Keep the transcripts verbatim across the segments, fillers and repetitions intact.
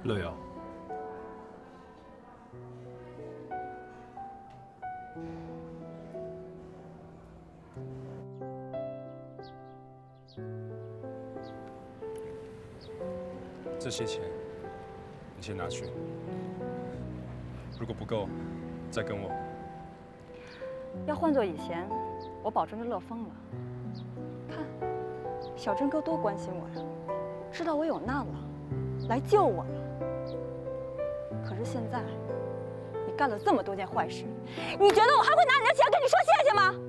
乐瑶，这些钱你先拿去，如果不够，再跟我。 要换做以前，我保证就乐疯了。看，小珍哥多关心我呀，知道我有难了，来救我了。可是现在，你干了这么多件坏事，你觉得我还会拿你的钱跟你说谢谢吗？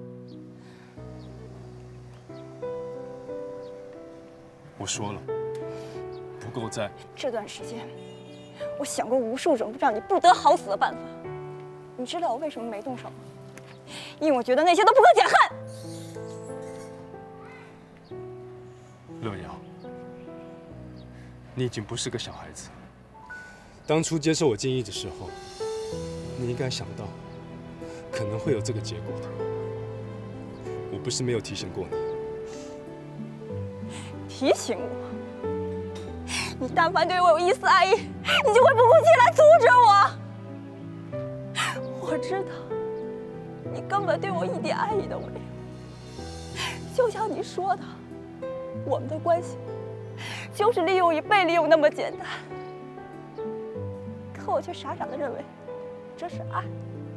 我说了，不够再。 这段时间，我想过无数种让你不得好死的办法。你知道我为什么没动手吗？因为我觉得那些都不可解恨。 乐瑶，你已经不是个小孩子。当初接受我建议的时候，你应该想到可能会有这个结果的。我不是没有提醒过你。 提醒我？你但凡对我有一丝爱意，你就会不顾气来阻止我。我知道。你根本对我一点爱意都没有，就像你说的，我们的关系就是利用与被利用那么简单。可我却傻傻的认为这是爱。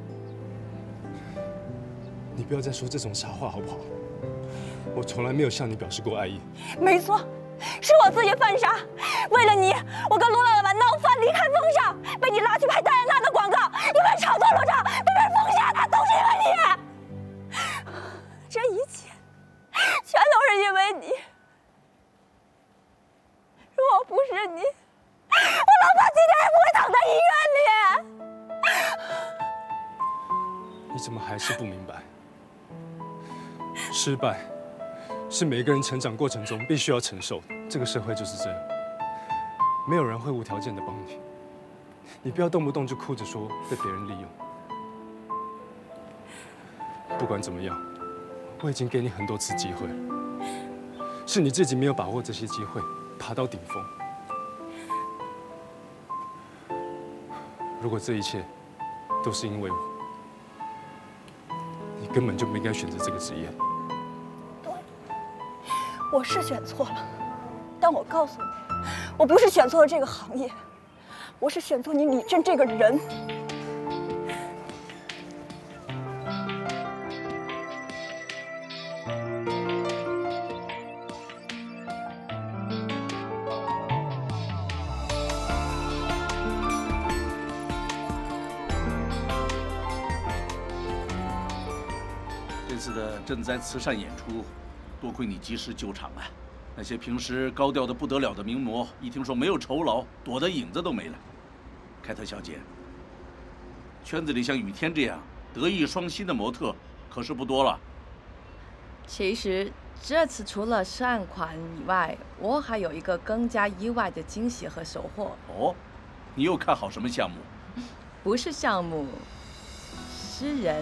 你不要再说这种傻话好不好？我从来没有向你表示过爱意。 没错，是我自己犯傻。为了你，我跟罗老板闹翻，离开风尚，被你拉去拍戴安娜的广告，因为炒作罗畅，被人封杀他，都是因为你。这一切，全都是因为你。如果不是你，我老爸今天也不会躺在医院里。 你怎么还是不明白？失败是每个人成长过程中必须要承受的，这个社会就是这样，没有人会无条件的帮你。你不要动不动就哭着说被别人利用。不管怎么样，我已经给你很多次机会了，是你自己没有把握这些机会，爬到顶峰。如果这一切都是因为我，你根本就不应该选择这个职业。 对，我是选错了，但我告诉你，我不是选错了这个行业，我是选错你李振这个人。 这次的赈灾慈善演出，多亏你及时救场啊！那些平时高调的不得了的名模，一听说没有酬劳，躲的影子都没了。凯特小姐，圈子里像雨天这样德艺双馨的模特可是不多了。 其实这次除了善款以外，我还有一个更加意外的惊喜和收获。 哦，你又看好什么项目？ 不是项目，是人。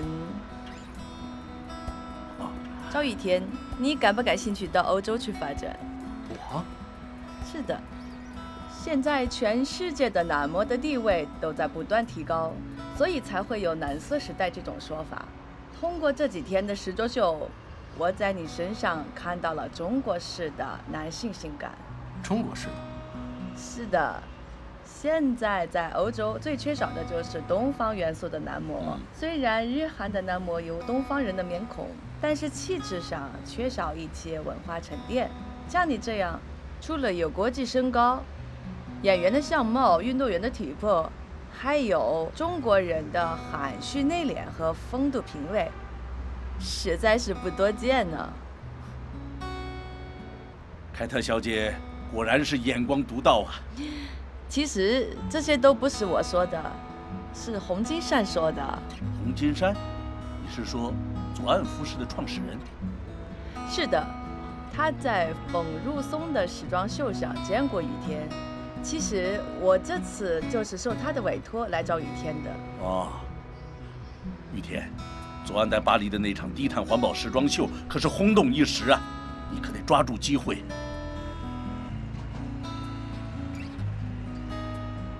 赵雨天，你感不感兴趣到欧洲去发展？ 我？ 是的，现在全世界的男模的地位都在不断提高，所以才会有男色时代这种说法。通过这几天的时装秀，我在你身上看到了中国式的男性性感。 中国式的？ 是的。现在在欧洲最缺少的就是东方元素的男模。嗯、虽然日韩的男模有东方人的面孔，但是气质上缺少一些文化沉淀。像你这样，除了有国际身高、演员的相貌、运动员的体魄，还有中国人的含蓄内敛和风度品味，实在是不多见呢。 凯特小姐果然是眼光独到啊！ 其实这些都不是我说的，是洪金山说的。 洪金山？你是说左岸服饰的创始人？ 是的，他在冯如松的时装秀上见过雨天。其实我这次就是受他的委托来找雨天的。 哦，雨天，左岸在巴黎的那场低碳环保时装秀可是轰动一时啊，你可得抓住机会。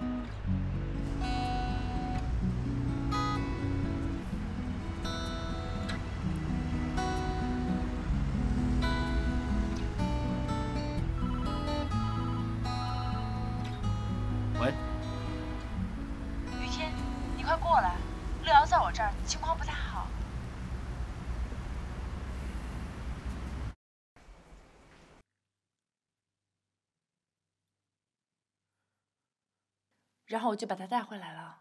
喂， 于天，你快过来，乐瑶在我这儿，情况不太好。然后我就把他带回来了。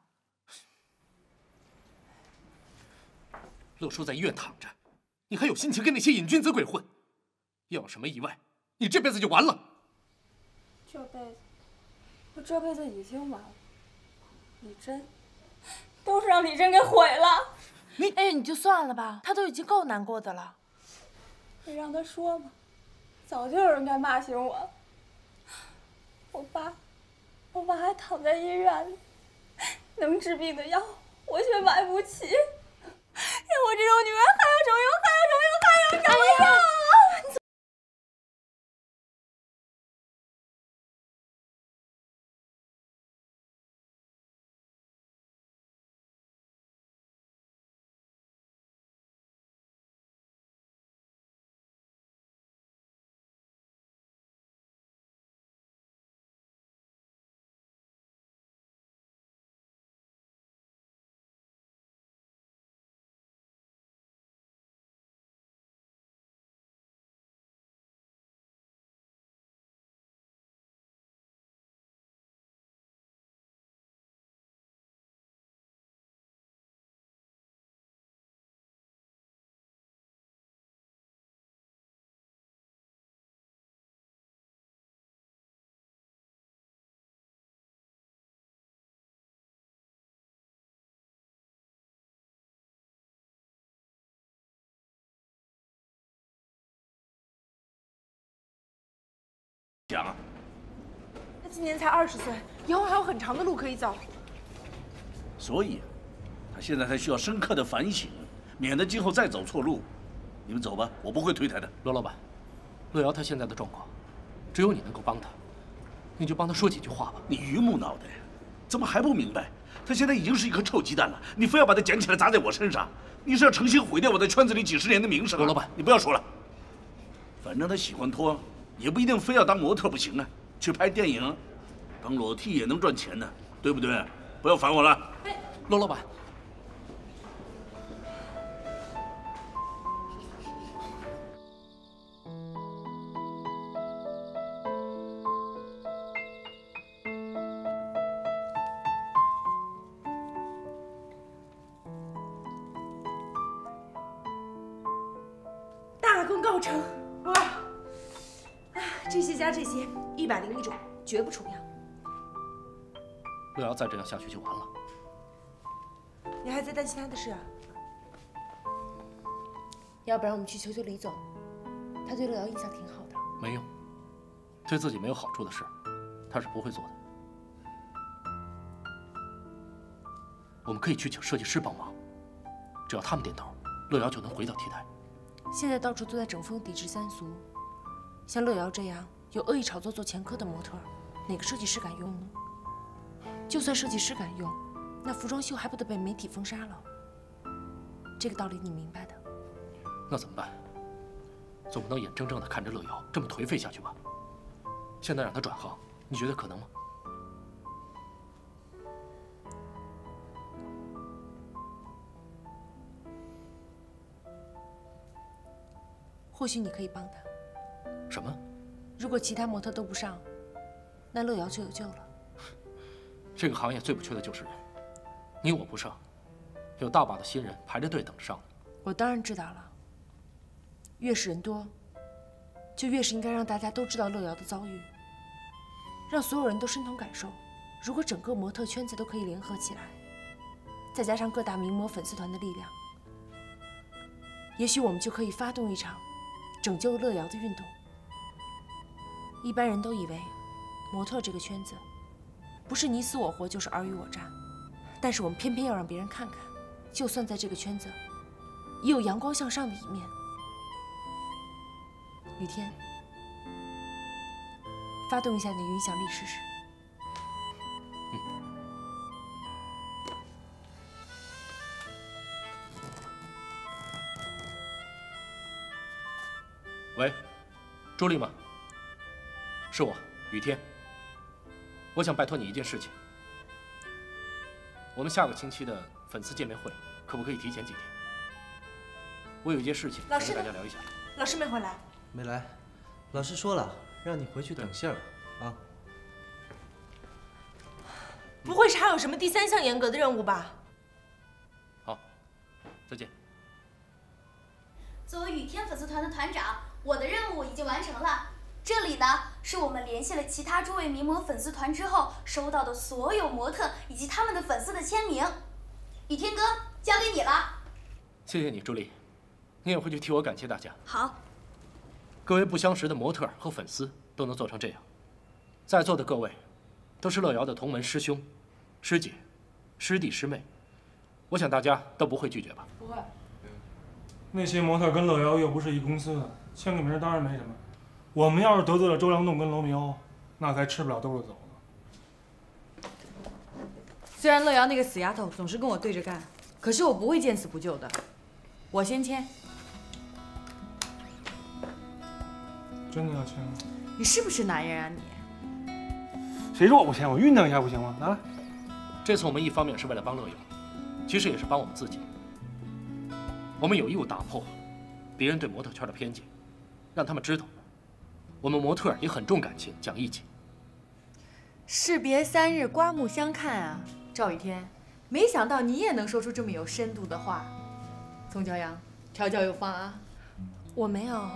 乐叔在医院躺着，你还有心情跟那些瘾君子鬼混？要有什么意外，你这辈子就完了。 这辈子，我这辈子已经完了。李真，都是让李真给毁了。 你哎，你就算了吧，他都已经够难过的了。 你让他说吧，早就有人该骂醒我了。我爸，我爸还躺在医院里，能治病的药我却买不起。让我这种女人还要什么用？还要什么用？还要什么用？ 讲啊！ 他今年才二十岁，以后还有很长的路可以走。 所以，他现在才需要深刻的反省，免得今后再走错路。你们走吧，我不会推他的。 罗老板，乐瑶他现在的状况，只有你能够帮他，你就帮他说几句话吧。 你榆木脑袋，怎么还不明白？他现在已经是一颗臭鸡蛋了，你非要把他捡起来砸在我身上，你是要诚心毁掉我在圈子里几十年的名声啊！ 罗老板， 你不要说了，反正他喜欢脱。也不一定非要当模特不行啊，去拍电影，当裸替也能赚钱呢，对不对？不要烦我了。 哎，罗老板， 大功告成！哇！这些加这些，一百零一种，绝不重样。 乐瑶再这样下去就完了。 你还在担心他的事啊？要不然我们去求求李总，他对乐瑶印象挺好的。 没用，对自己没有好处的事，他是不会做的。我们可以去请设计师帮忙，只要他们点头，乐瑶就能回到 T 台。 现在到处都在整风抵制三俗。像乐瑶这样有恶意炒作做前科的模特，哪个设计师敢用呢？就算设计师敢用，那服装秀还不得被媒体封杀了？这个道理你明白的。 那怎么办？总不能眼睁睁地看着乐瑶这么颓废下去吧？现在让她转行，你觉得可能吗？ 或许你可以帮他。 什么？ 如果其他模特都不上，那乐瑶就有救了。 这个行业最不缺的就是人，你我不上，有大把的新人排着队等着上呢。 我当然知道了。越是人多，就越是应该让大家都知道乐瑶的遭遇，让所有人都身同感受。如果整个模特圈子都可以联合起来，再加上各大名模粉丝团的力量，也许我们就可以发动一场拯救乐瑶的运动。一般人都以为模特这个圈子不是你死我活就是尔虞我诈，但是我们偏偏要让别人看看，就算在这个圈子也有阳光向上的一面。雨天，发动一下你的影响力试试。 嗯。喂，朱莉吗？是我，雨天。 我想拜托你一件事情。我们下个星期的粉丝见面会，可不可以提前几天？我有一件事情想跟大家聊一下。 老师没回来。 没来，老师说了，让你回去等信儿啊。 不会是还有什么第三项严格的任务吧？ 好，再见。 作为雨天粉丝团的团长，我的任务已经完成了。这里呢，是我们联系了其他诸位名模粉丝团之后收到的所有模特以及他们的粉丝的签名。雨天哥，交给你了。 谢谢你，朱莉，你也回去替我感谢大家。 好。 各位不相识的模特和粉丝都能做成这样，在座的各位，都是乐瑶的同门师兄、师姐、师弟师妹，我想大家都不会拒绝吧？ 不会。 那些模特跟乐瑶又不是一公司的，签个名当然没什么。我们要是得罪了周良栋跟罗密欧，那才吃不了兜着走呢。 虽然乐瑶那个死丫头总是跟我对着干，可是我不会见死不救的。我先签。 真的要签吗？ 你是不是男人啊你？ 谁说我不签？我酝酿一下不行吗？拿来。 这次我们一方面是为了帮乐瑶，其实也是帮我们自己。我们有义务打破别人对模特圈的偏见，让他们知道，我们模特也很重感情、讲义气。 士别三日，刮目相看啊！赵雨天，没想到你也能说出这么有深度的话。宋骄阳，调教有方啊！ 我没有。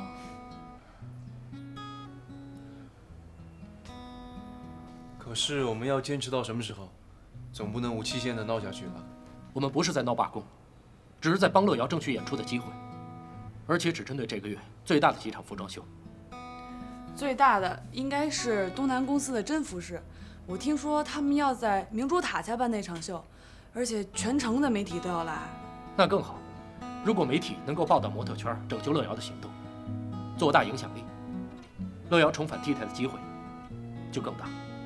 可是我们要坚持到什么时候？总不能无期限的闹下去吧？ 我们不是在闹罢工，只是在帮乐瑶争取演出的机会，而且只针对这个月最大的几场服装秀。 最大的应该是东南公司的真服饰，我听说他们要在明珠塔下办那场秀，而且全城的媒体都要来。 那更好，如果媒体能够报道模特圈拯救乐瑶的行动，做大影响力，乐瑶重返 T 台的机会就更大。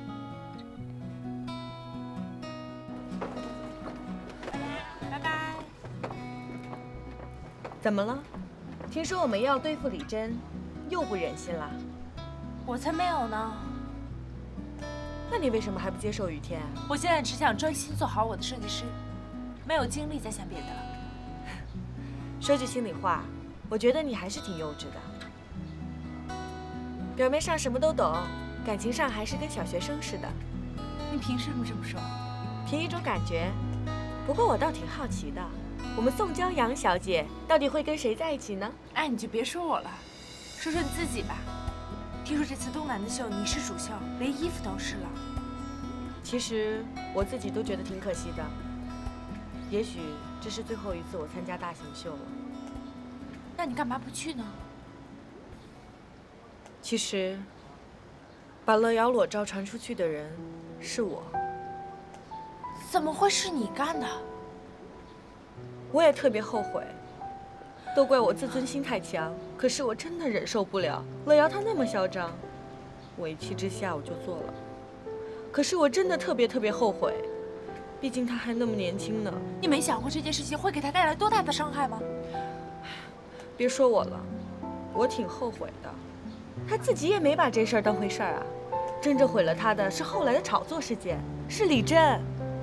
拜拜。怎么了？听说我们要对付李真，又不忍心了？ 我才没有呢。 那你为什么还不接受雨天？ 我现在只想专心做好我的设计师，没有精力再想别的了。 说句心里话，我觉得你还是挺幼稚的。表面上什么都懂，感情上还是跟小学生似的。 你凭什么这么说？ 凭一种感觉。不过我倒挺好奇的，我们宋骄阳小姐到底会跟谁在一起呢？ 哎，你就别说我了，说说你自己吧。听说这次东南的秀你是主秀，连衣服都湿了。 其实我自己都觉得挺可惜的。也许这是最后一次我参加大型秀了。 那你干嘛不去呢？ 其实，把乐瑶裸照传出去的人是我。 怎么会是你干的？ 我也特别后悔。都怪我自尊心太强，可是我真的忍受不了乐瑶她那么嚣张，我一气之下我就做了。可是我真的特别特别后悔，毕竟她还那么年轻呢。 你没想过这件事情会给她带来多大的伤害吗？ 别说我了，我挺后悔的。她自己也没把这事儿当回事儿啊，真正毁了她的是后来的炒作事件，是李真。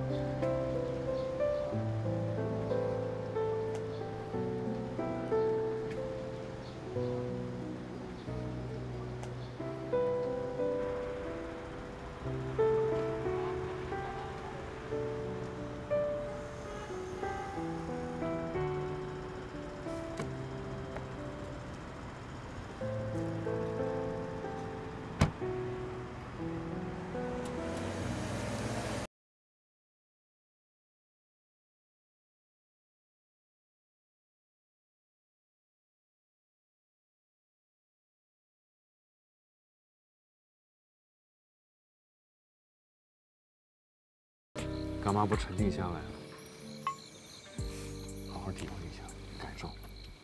干嘛不沉静下来呢？好好体会一下感受。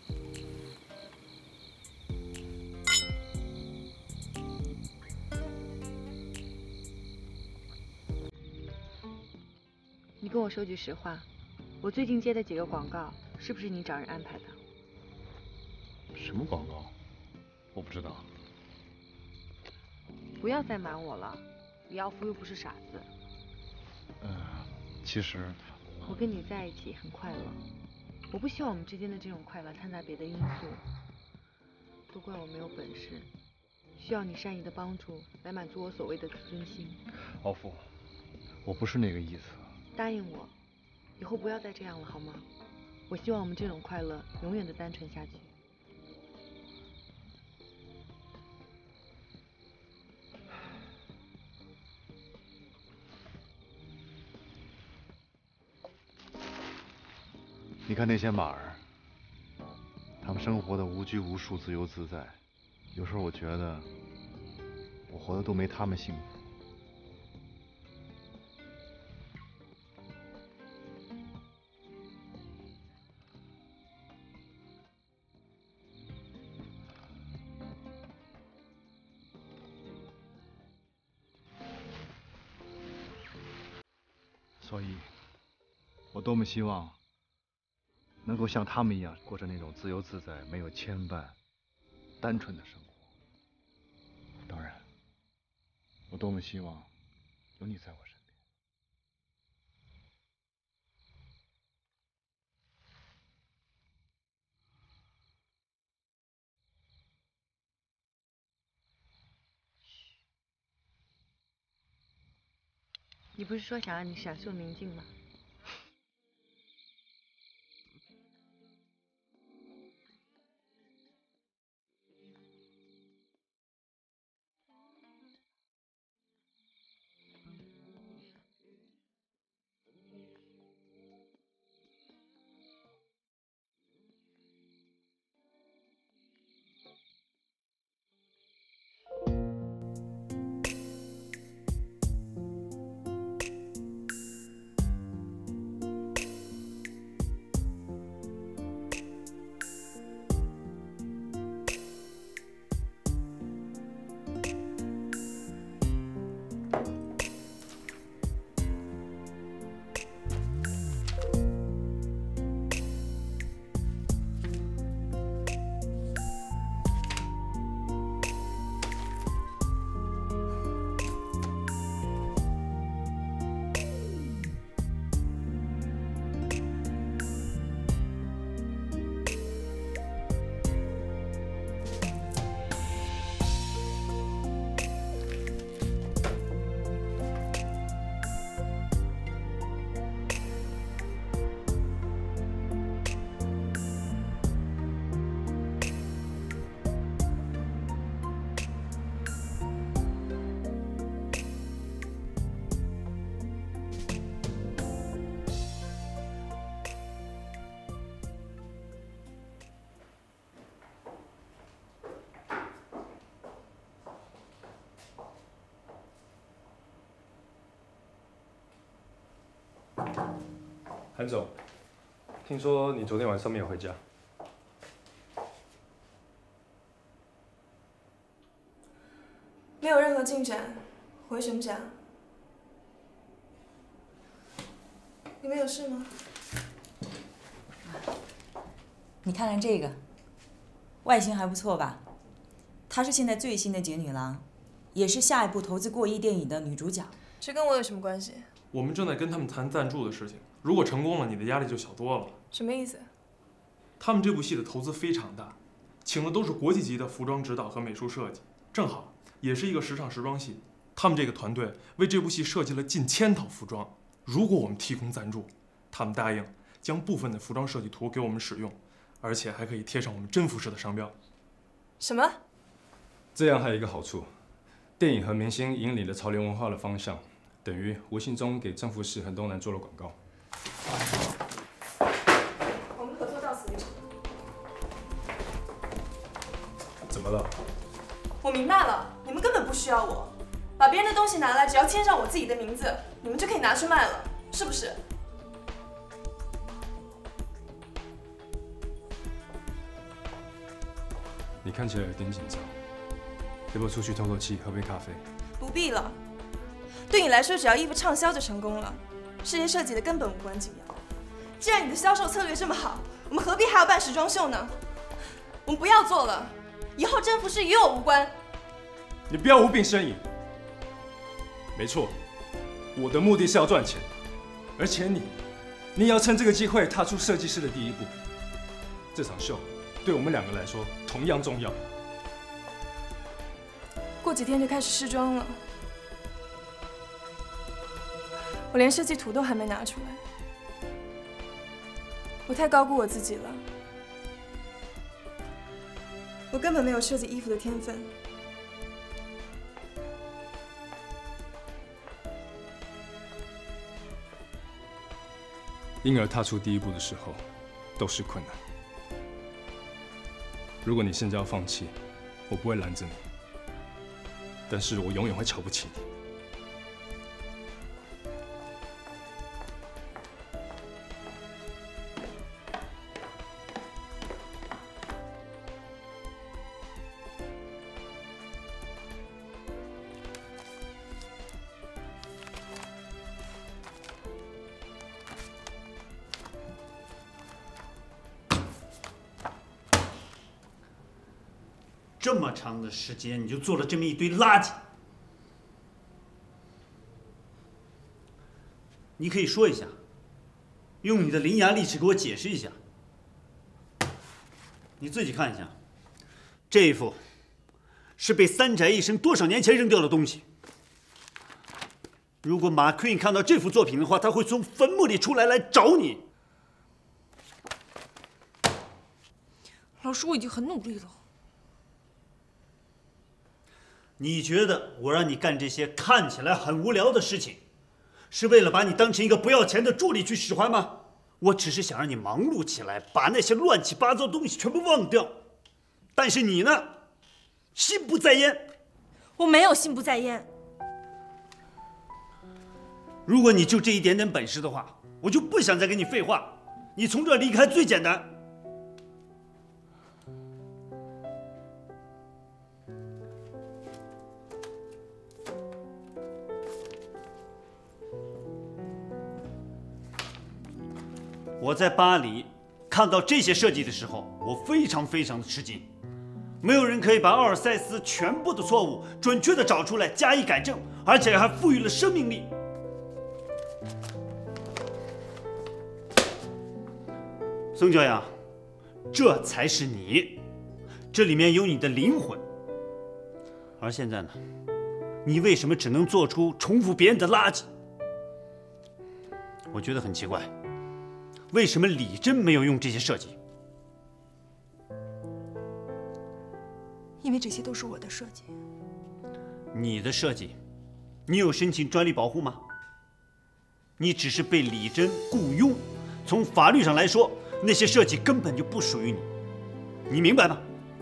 你跟我说句实话，我最近接的几个广告，是不是你找人安排的？ 什么广告？我不知道。 不要再瞒我了， 李奥夫又不是傻子。 呃，其实我跟你在一起很快乐，我不希望我们之间的这种快乐掺杂别的因素。都怪我没有本事，需要你善意的帮助来满足我所谓的自尊心。 奥夫，我不是那个意思。 答应我，以后不要再这样了，好吗？我希望我们这种快乐永远的单纯下去。 你看那些马儿，他们生活的无拘无束、自由自在。有时候我觉得，我活得都没他们幸福。所以，我多么希望能够像他们一样，过着那种自由自在、没有牵绊、单纯的生活。当然，我多么希望有你在我身边。 你不是说想让你享受宁静吗？ 韩总，听说你昨天晚上没有回家？ 没有任何进展，回什么家？你们有事吗？ 你看看这个，外形还不错吧？她是现在最新的姐女郎，也是下一部投资过亿电影的女主角。 这跟我有什么关系？ 我们正在跟他们谈赞助的事情，如果成功了，你的压力就小多了。 什么意思？ 他们这部戏的投资非常大，请的都是国际级的服装指导和美术设计，正好也是一个时尚时装戏。他们这个团队为这部戏设计了近千套服装。如果我们提供赞助，他们答应将部分的服装设计图给我们使用，而且还可以贴上我们真服饰的商标。 什么？ 这样还有一个好处，电影和明星引领了潮流文化的方向，等于无形中给真服饰和东南做了广告。 我们合作到此为止。 怎么了？ 我明白了，你们根本不需要我，把别人的东西拿来，只要签上我自己的名字，你们就可以拿去卖了，是不是？ 你看起来有点紧张，要不要出去透透气，喝杯咖啡？ 不必了，对你来说，只要衣服畅销就成功了，事业设计的根本无关紧要。既然你的销售策略这么好，我们何必还要办时装秀呢？我们不要做了，以后真服饰与我无关。 你不要无病呻吟。 没错，我的目的是要赚钱，而且你，你也要趁这个机会踏出设计师的第一步。这场秀对我们两个来说同样重要。 过几天就开始试妆了，我连设计图都还没拿出来，我太高估我自己了，我根本没有设计衣服的天分。 婴儿踏出第一步的时候，都是困难。如果你现在要放弃，我不会拦着你，但是我永远会瞧不起你。 这么长的时间，你就做了这么一堆垃圾。你可以说一下，用你的伶牙俐齿给我解释一下。你自己看一下，这一幅是被三宅一生多少年前扔掉的东西。如果马 Queen 看到这幅作品的话，他会从坟墓里出来来找你。 老师，我已经很努力了。 你觉得我让你干这些看起来很无聊的事情，是为了把你当成一个不要钱的助理去使唤吗？我只是想让你忙碌起来，把那些乱七八糟的东西全部忘掉。但是你呢，心不在焉。 我没有心不在焉。 如果你就这一点点本事的话，我就不想再跟你废话。你从这儿离开最简单。我在巴黎看到这些设计的时候，我非常非常的吃惊。没有人可以把奥尔塞斯全部的错误准确的找出来加以改正，而且还赋予了生命力。宋教养，这才是你，这里面有你的灵魂。而现在呢，你为什么只能做出重复别人的垃圾？我觉得很奇怪。为什么李真没有用这些设计？ 因为这些都是我的设计。 你的设计，你有申请专利保护吗？你只是被李真雇佣，从法律上来说，那些设计根本就不属于你，你明白吗？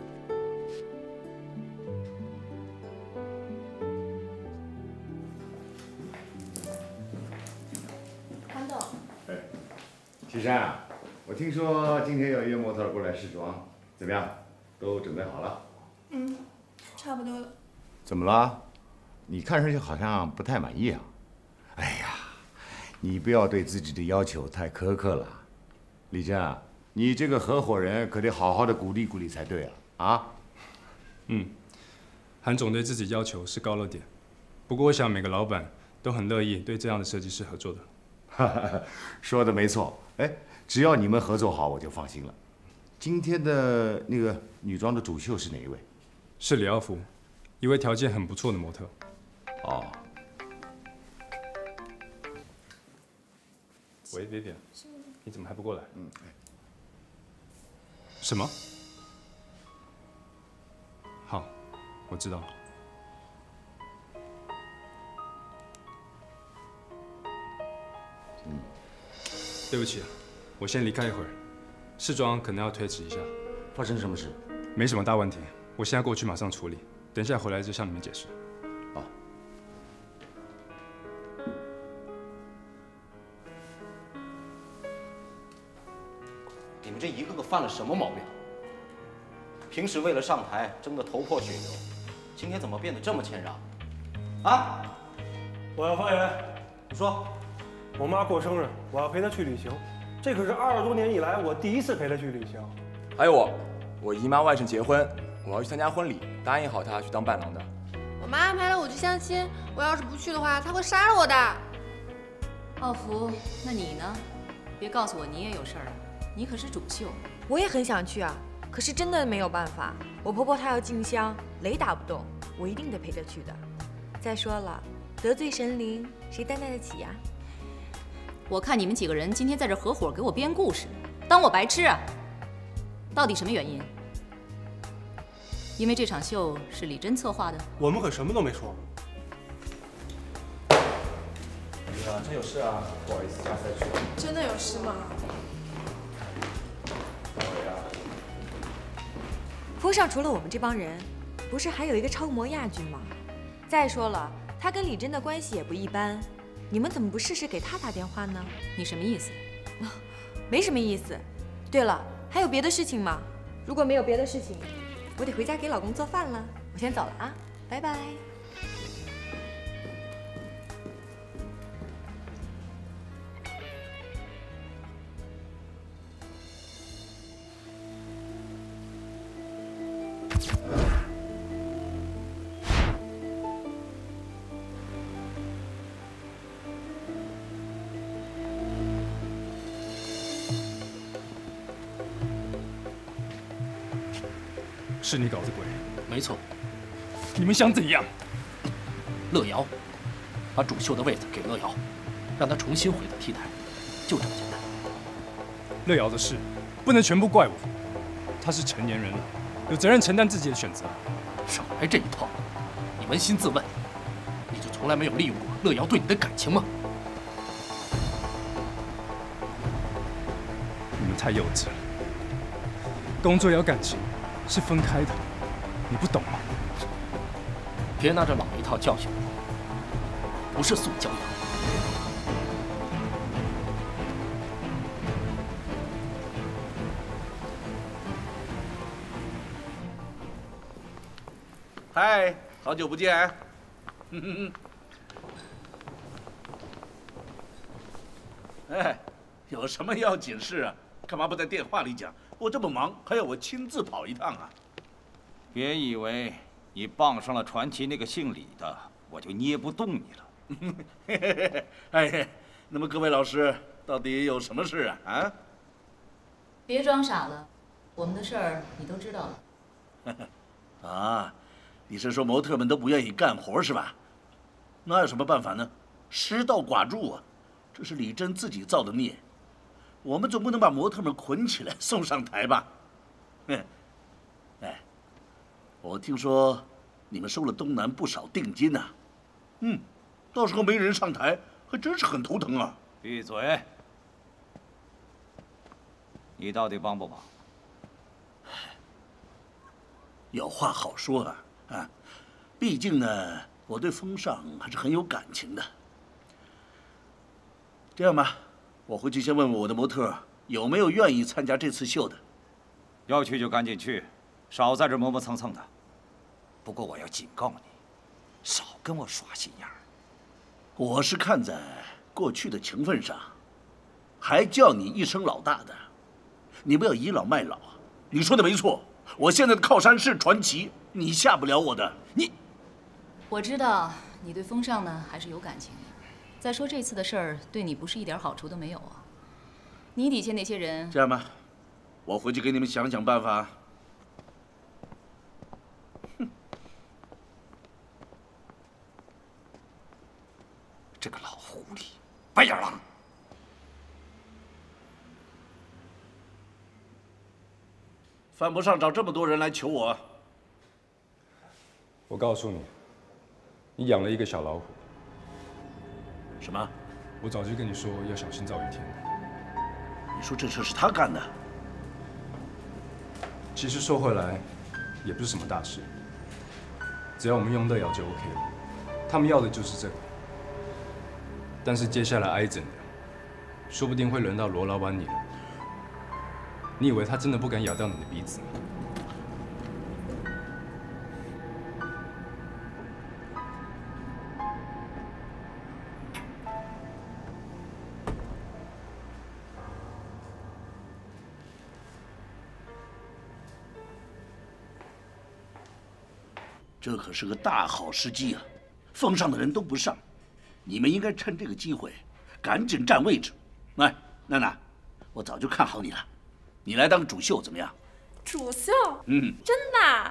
潘豆。 岐山啊，我听说今天要约模特过来试妆，怎么样？都准备好了？ 嗯，差不多了。 怎么了？你看上去好像不太满意啊。哎呀，你不要对自己的要求太苛刻了。李真啊，你这个合伙人可得好好的鼓励鼓励才对啊！啊？ 嗯，韩总对自己要求是高了点，不过我想每个老板都很乐意对这样的设计师合作的。 说的没错，哎，只要你们合作好，我就放心了。今天的那个女装的主秀是哪一位？ 是李奥福，一位条件很不错的模特。 哦。 喂 ，Vivian， 你怎么还不过来？嗯。什么？好，我知道了。 嗯。 对不起，我先离开一会儿，试妆可能要推迟一下。 发生什么事？ 没什么大问题，我现在过去马上处理，等一下回来就向你们解释。 好。 你们这一个个犯了什么毛病？平时为了上台争得头破血流，今天怎么变得这么谦让？啊！ 我要发言。 你说。 我妈过生日，我要陪她去旅行，这可是二十多年以来我第一次陪她去旅行。 还有我，我姨妈外甥结婚，我要去参加婚礼，答应好她去当伴郎的。 我妈安排了我去相亲，我要是不去的话，她会杀了我的。 奥福，那你呢？别告诉我你也有事儿了，你可是主秀。 我也很想去啊，可是真的没有办法。我婆婆她要进香，雷打不动，我一定得陪着去的。再说了，得罪神灵，谁担待得起呀？ 我看你们几个人今天在这合伙给我编故事，当我白痴啊？到底什么原因？因为这场秀是李真策划的？ 我们可什么都没说。 李啊，真有事啊？不好意思，下次再去。 真的有事吗？ 峰上除了我们这帮人，不是还有一个超模亚军吗？再说了，他跟李真的关系也不一般，你们怎么不试试给他打电话呢？ 你什么意思？ 没什么意思。对了，还有别的事情吗？如果没有别的事情，我得回家给老公做饭了。我先走了啊，拜拜。 是你搞的鬼？ 没错。 你们想怎样？ 乐瑶，把主秀的位子给乐瑶，让她重新回到 T 台，就这么简单。 乐瑶的事不能全部怪我，她是成年人了，有责任承担自己的选择。 少来这一套！你扪心自问，你就从来没有利用过乐瑶对你的感情吗？ 你们太幼稚了，工作要感情是分开的，你不懂吗？ 别拿这老一套教训我，不是宋骄阳。 嗨，好久不见。哎，有什么要紧事啊？干嘛不在电话里讲？我这么忙，还要我亲自跑一趟啊？ 别以为你傍上了传奇那个姓李的，我就捏不动你了。 哎，那么各位老师，到底有什么事啊？啊？ 别装傻了，我们的事儿你都知道了。 啊，你是说模特们都不愿意干活是吧？那有什么办法呢？失道寡助啊，这是李真自己造的孽。我们总不能把模特们捆起来送上台吧？哼！哎，我听说你们收了东南不少定金呐。嗯，到时候没人上台，还真是很头疼啊。 闭嘴！你到底帮不帮？ 有话好说啊啊！毕竟呢，我对风尚还是很有感情的。这样吧。我回去先问问我的模特有没有愿意参加这次秀的。 要去就赶紧去，少在这磨磨蹭蹭的。不过我要警告你，少跟我耍心眼儿。 我是看在过去的情分上，还叫你一声老大的，你不要倚老卖老啊！你说的没错，我现在的靠山是传奇，你下不了我的。你， 我知道你对风尚呢还是有感情的。再说这次的事儿对你不是一点好处都没有啊！你底下那些人…… 这样吧，我回去给你们想想办法。 哼，这个老狐狸，白眼狼！ 犯不上找这么多人来求我。 我告诉你，你养了一个小老虎。 什么？ 我早就跟你说要小心赵雨天。 你说这事是他干的？ 其实说回来，也不是什么大事。只要我们用乐瑶就 OK 了。他们要的就是这个。但是接下来挨整的，说不定会轮到罗老板你了。你以为他真的不敢咬掉你的鼻子吗？ 这可是个大好时机啊！封上的人都不上，你们应该趁这个机会赶紧占位置。来，娜娜，我早就看好你了，你来当主秀怎么样？ 主秀？ 嗯， 真的？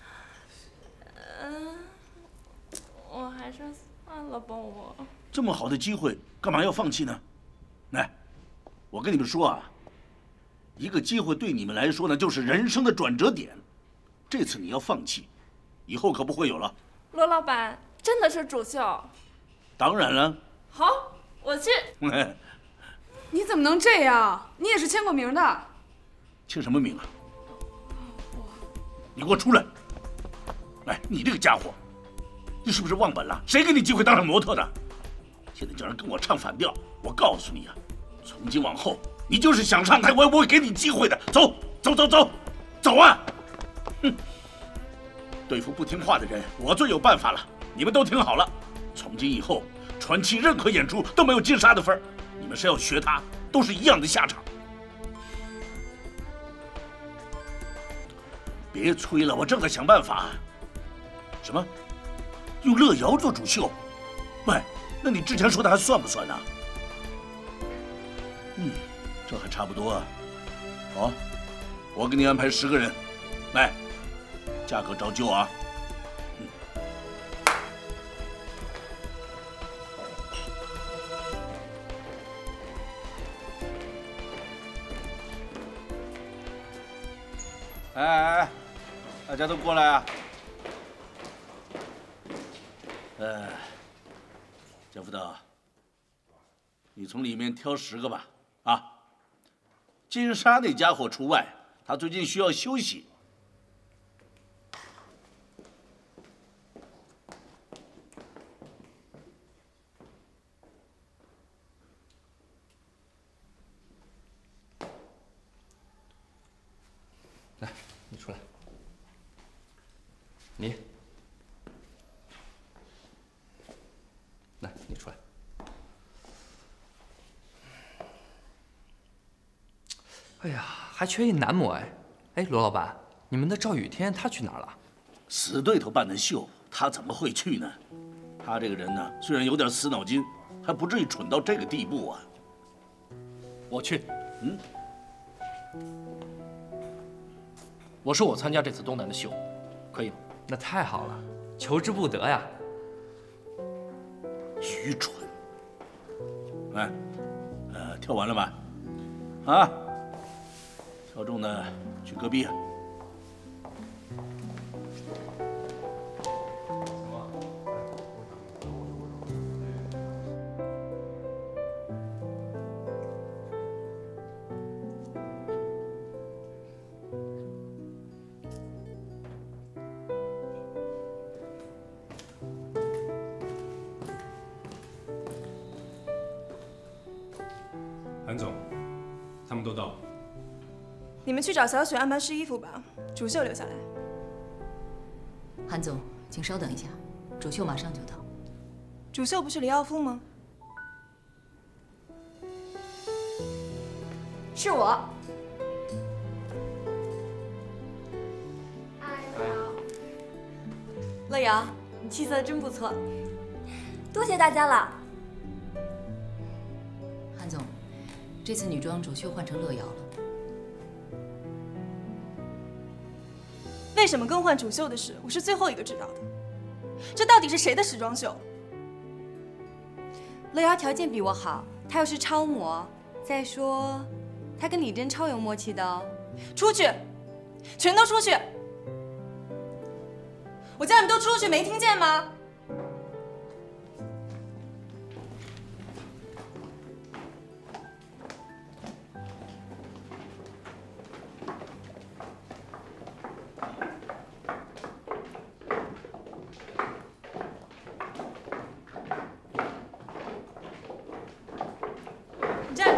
嗯、呃，我还是算了吧，我。 这么好的机会，干嘛要放弃呢？来，我跟你们说啊，一个机会对你们来说呢，就是人生的转折点。这次你要放弃，以后可不会有了。 罗老板真的是主秀？ 当然了。 好，我去。 你怎么能这样？你也是签过名的。 签什么名啊？你给我出来！哎，你这个家伙，你是不是忘本了？谁给你机会当上模特的？现在竟然跟我唱反调！我告诉你啊，从今往后，你就是想上台，我也不会给你机会的。走，走，走，走，走啊！哼，对付不听话的人，我最有办法了。你们都听好了，从今以后，传奇任何演出都没有金莎的份儿。你们谁要学他，都是一样的下场。别催了，我正在想办法。什么？用乐瑶做主秀？喂，那你之前说的还算不算呢？嗯，这还差不多啊。好，我给你安排十个人，来，价格照旧啊。嗯。哎哎哎，大家都过来啊！呃，江副导，你从里面挑十个吧。啊，金莎那家伙除外，他最近需要休息。 来，你出来。你。来，你出来。哎呀，还缺一男模哎！哎，罗老板，你们的赵雨天他去哪儿了？ 死对头办的秀，他怎么会去呢？他这个人呢，虽然有点死脑筋，还不至于蠢到这个地步啊。 我去。 嗯。 我说我参加这次东南的秀，可以吗？那太好了，求之不得呀。 愚蠢！来，呃，跳完了吧？啊，跳重的去隔壁。 韩总，他们都到了。 你们去找小雪安排试衣服吧，主秀留下来。 韩总，请稍等一下，主秀马上就到。 主秀不是李奥夫吗？ 是我。乐瑶，你气色真不错， 多谢大家了。 韩总，这次女装主秀换成乐瑶了。 为什么更换主秀的事，我是最后一个知道的。这到底是谁的时装秀？ 乐瑶条件比我好，她又是超模，再说，她跟李真超有默契的哦。 出去，全都出去！我叫你们都出去，没听见吗？你站住！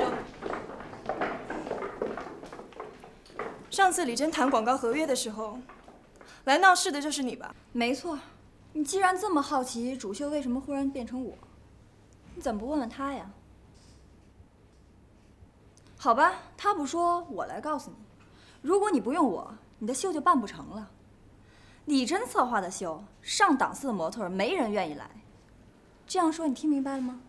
上次李真谈广告合约的时候，来闹事的就是你吧？ 没错，你既然这么好奇主秀为什么忽然变成我，你怎么不问问他呀？好吧，他不说，我来告诉你，如果你不用我，你的秀就办不成了。 李真策划的秀，上档次的模特没人愿意来。这样说你听明白了吗？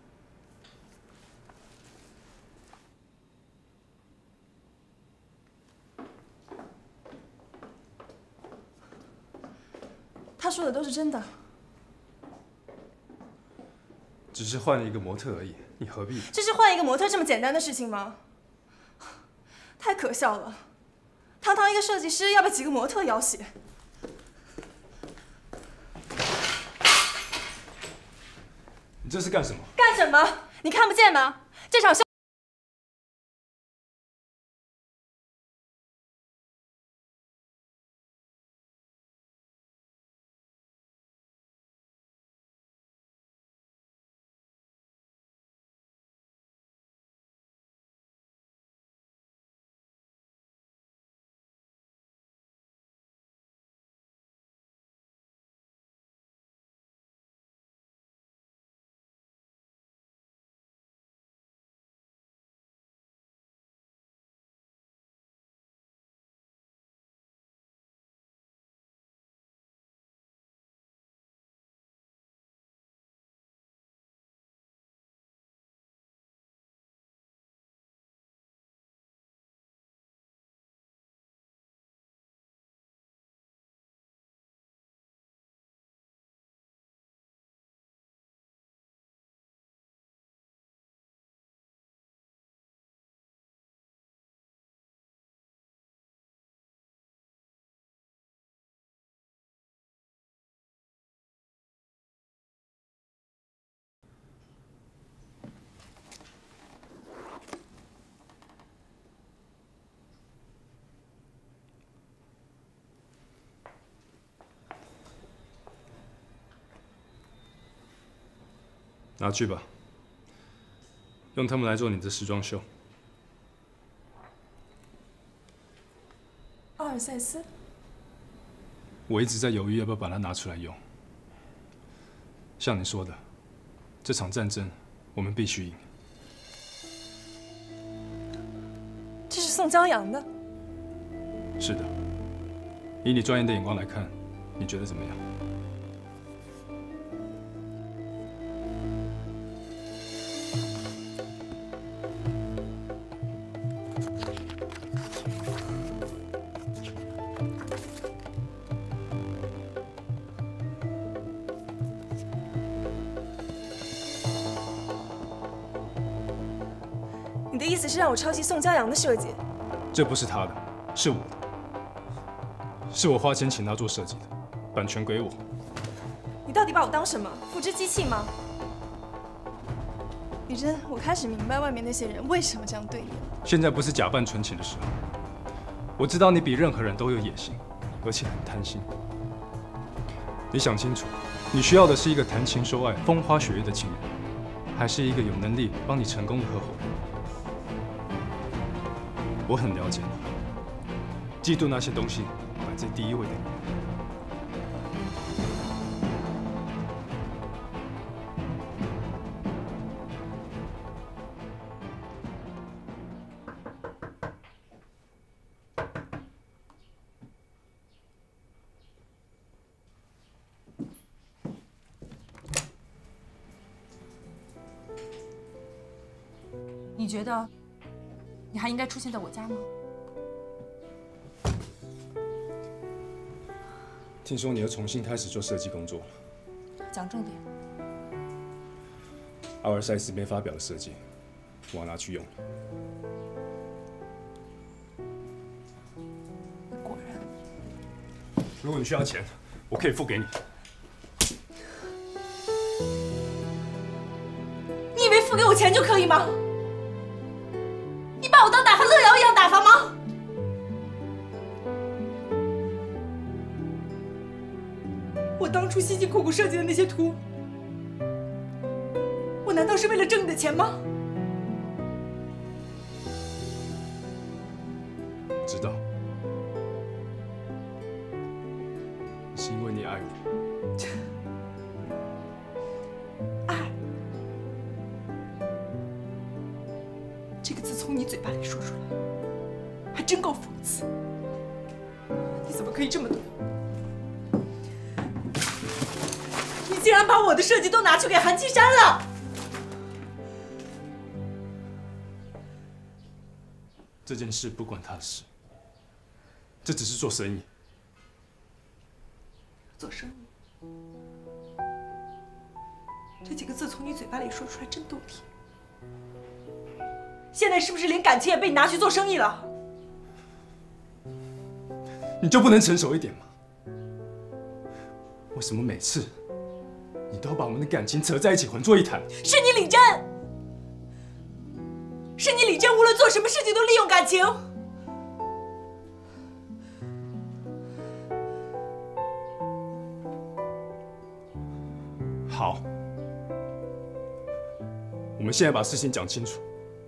他说的都是真的。 只是换了一个模特而已，你何必？ 这是换一个模特这么简单的事情吗？太可笑了！堂堂一个设计师，要被几个模特要挟。 你这是干什么？ 干什么？你看不见吗？这场秀。 拿去吧，用它们来做你的时装秀。 阿尔塞斯， 我一直在犹豫要不要把它拿出来用。像你说的，这场战争我们必须赢。 这是宋骄阳的。 是的，以你专业的眼光来看，你觉得怎么样？ 你的意思是让我抄袭宋骄阳的设计？ 这不是他的，是我的，是我花钱请他做设计的，版权归我。 你到底把我当什么？复制机器吗？李真，我开始明白外面那些人为什么这样对你了。 现在不是假扮纯情的时候。我知道你比任何人都有野心，而且很贪心。你想清楚，你需要的是一个谈情说爱、风花雪月的情人，还是一个有能力帮你成功的合伙人？ 我很了解你，嫉妒那些东西摆在第一位的你。 你觉得？ 你还应该出现在我家吗？ 听说你又重新开始做设计工作了。 讲重点。 阿尔塞斯没发表的设计，我要拿去用了。 果然。 如果你需要钱，我可以付给你。 你以为付给我钱就可以吗？ 你把我当打发乐瑶一样打发吗？我当初辛辛苦苦设计的那些图，我难道是为了挣你的钱吗？ 知道，是因为你爱我。 爱，这个字从你嘴巴里说出来，还真够讽刺。你怎么可以这么对我？ 你竟然把我的设计都拿去给韩青山了！ 这件事不关他的事，这只是做生意。 做生意，这几个字从你嘴巴里说出来真动听。现在是不是连感情也被你拿去做生意了？ 你就不能成熟一点吗？为什么每次你都要把我们的感情扯在一起，混作一谈？ 是你李真，是你李真，无论做什么事情都利用感情。 好，我们现在把事情讲清楚。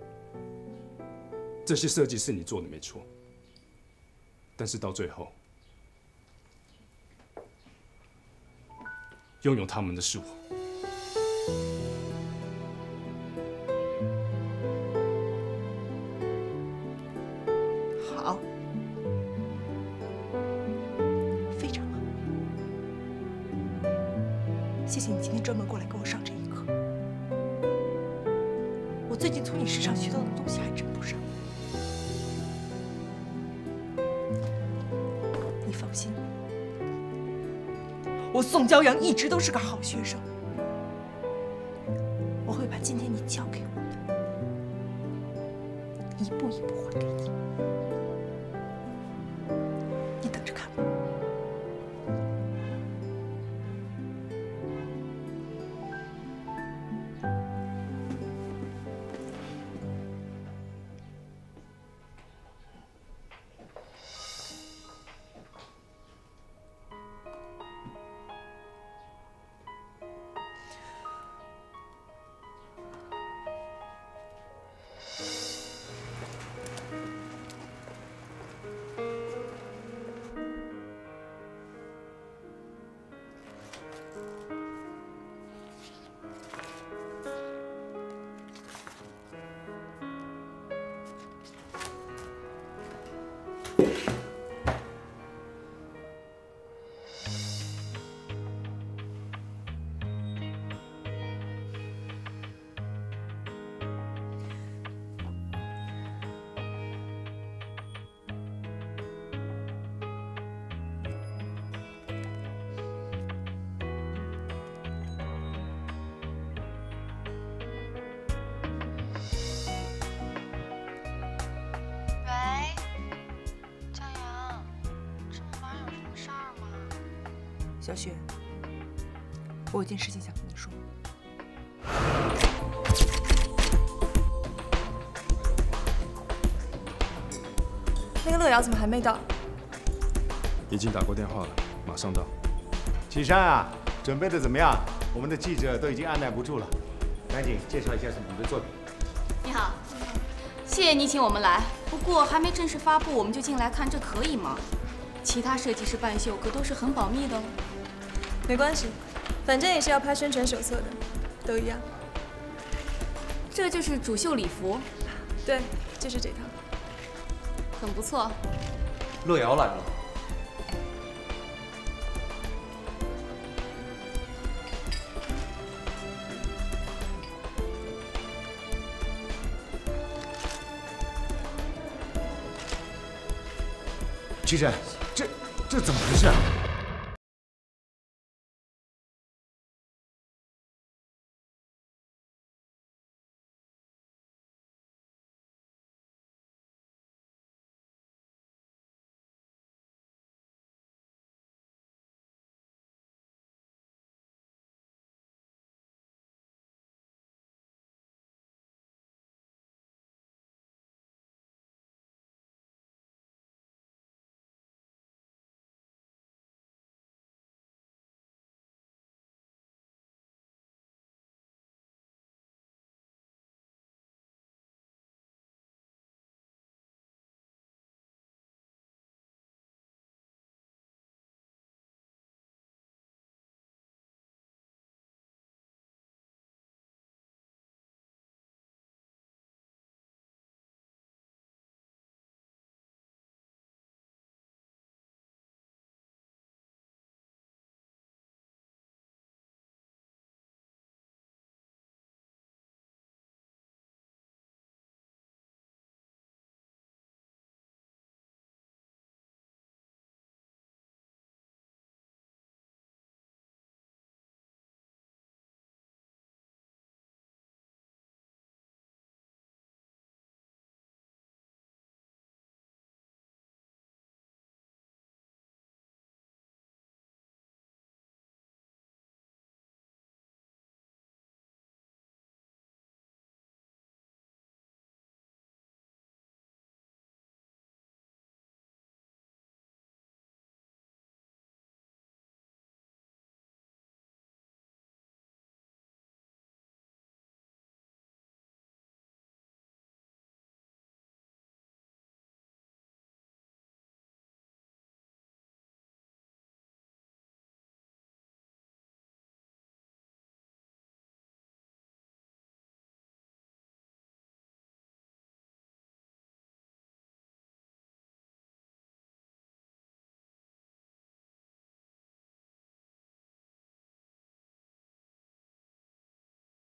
这些设计是你做的没错，但是到最后，拥有他们的是我。 好，非常好。谢谢你今天专门过来跟我上这一课。我最近从你身上学到的东西还真不少。你放心，我宋骄阳一直都是个好学生，我会把今天你教给我的一步一步还给你。你等着看吧。小雪，我有件事情想跟你说。 那个乐瑶怎么还没到？ 已经打过电话了，马上到。 启山啊，准备的怎么样？我们的记者都已经按耐不住了，赶紧介绍一下你们的作品。 你好，谢谢你请我们来，不过还没正式发布，我们就进来看，这可以吗？其他设计师办秀可都是很保密的哦。 没关系，反正也是要拍宣传手册的，都一样。 这就是主秀礼服， 对，就是这套， 很不错。 乐瑶来了。 启山，这这怎么回事啊？